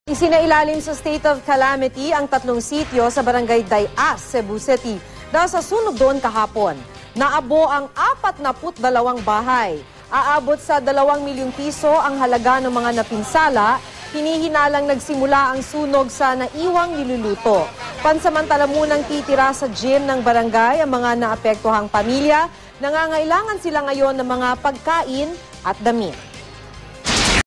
Isinailalim sa state of calamity ang 3 sityo sa barangay Dayas, Cebu City dahil sa sunog doon kahapon. Naabo ang 42 bahay. Aabot sa 2 milyong piso ang halaga ng mga napinsala. Hinihinalang nagsimula ang sunog sa naiwang niluluto. Pansamantala munang titira sa gym ng barangay ang mga naapektuhang pamilya. Nangangailangan sila ngayon ng mga pagkain at damit.